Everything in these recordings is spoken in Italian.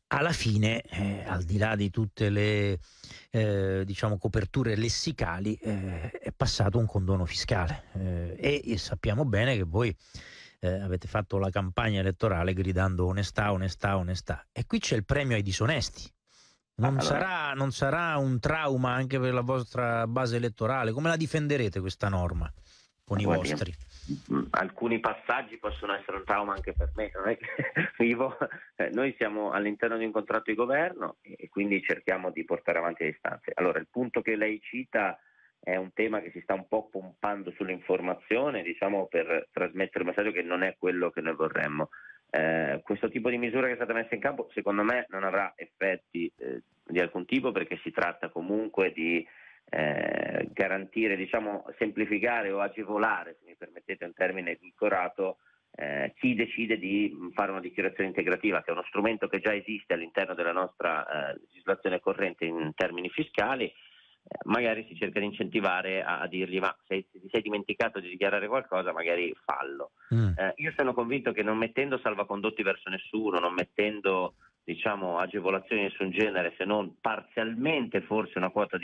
alla fine, al di là di tutte le, diciamo, coperture lessicali, è passato un condono fiscale, e sappiamo bene che voi, avete fatto la campagna elettorale gridando onestà, onestà, onestà. E qui c'è il premio ai disonesti. Ma Non allora, sarà un trauma anche per la vostra base elettorale? Come la difenderete questa norma con ma i guardi, vostri? alcuni passaggi possono essere un trauma anche per me, non è che vivo, noi siamo all'interno di un contratto di governo e quindi cerchiamo di portare avanti le istanze. Allora, il punto che lei cita è un tema che si sta un po' pompando sull'informazione, diciamo, per trasmettere un messaggio che non è quello che noi vorremmo. Questo tipo di misura che è stata messa in campo, secondo me, non avrà effetti di alcun tipo, perché si tratta comunque di garantire, diciamo, semplificare o agevolare, se mi permettete un termine edulcorato, chi decide di fare una dichiarazione integrativa, che è uno strumento che già esiste all'interno della nostra legislazione corrente in termini fiscali. Magari si cerca di incentivare a dirgli: ma se ti sei dimenticato di dichiarare qualcosa, magari fallo. Mm. Io sono convinto che, non mettendo salvacondotti verso nessuno, non mettendo, diciamo, agevolazioni di nessun genere, se non parzialmente forse una quota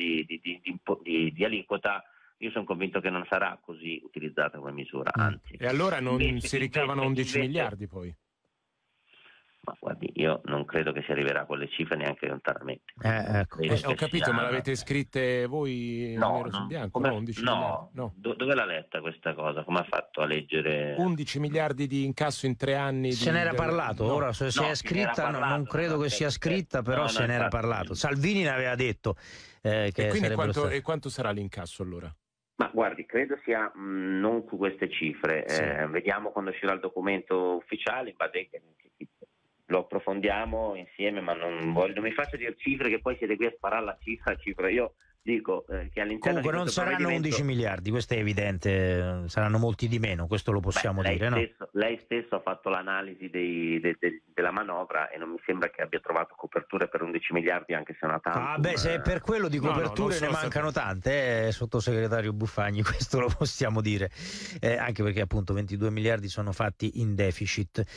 di aliquota, io sono convinto che non sarà così utilizzata come misura, Mm. anzi. E allora non Invece, si ricavano 11 invece, miliardi poi? ma guardi, io non credo che si arriverà a quelle cifre neanche lontanamente, quindi non Ecco, credo Ho che capito, ma sia. l'avete scritte voi No, nero su bianco, no? come, 11 miliardi? no, No. dove l'ha letta questa cosa? Come ha fatto a leggere? 11 miliardi di incasso in 3 anni se n'era parlato, No. ora se è No, se ne era scritta, non parlato, non credo ha che sia detto che. scritta, però No, no, se n'era infatti. parlato. Salvini ne aveva detto, E che quindi sarebbero state. quanto sarà l'incasso allora? Ma guardi, credo sia non su queste cifre. Sì. Vediamo quando uscirà il documento ufficiale, in base che lo approfondiamo insieme, ma non mi faccia dire cifre che poi siete qui a sparare la cifra. Io dico che all'interno di Comunque non questo saranno 11 provvedimento. miliardi, questo è evidente, saranno molti di meno, questo lo Beh, possiamo dire, no? lei stesso ha fatto l'analisi della manovra e non mi sembra che abbia trovato coperture per 11 miliardi, anche se è una Ah tantum. beh, se è per quello di No, no, non coperture ne sono mancano state. tante, sottosegretario Buffagni, questo lo possiamo dire, anche perché appunto 22 miliardi sono fatti in deficit.